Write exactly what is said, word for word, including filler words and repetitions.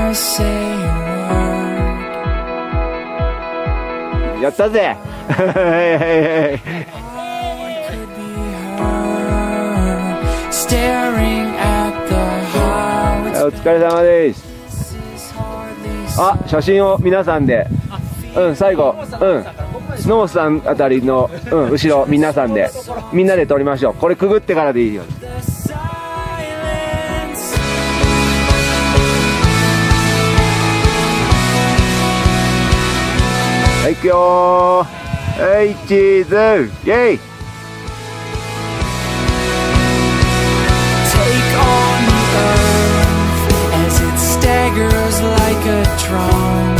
やったぜお疲れ様です。あ、写真を皆さんで、うん、最後、うん、野本さんあたりの、うん、後ろ皆さんでみんなで撮りましょう。これくぐってからでいいよ。はい、いくよー。はい、チーズイェイ。Take on the earth as it staggers like a drum.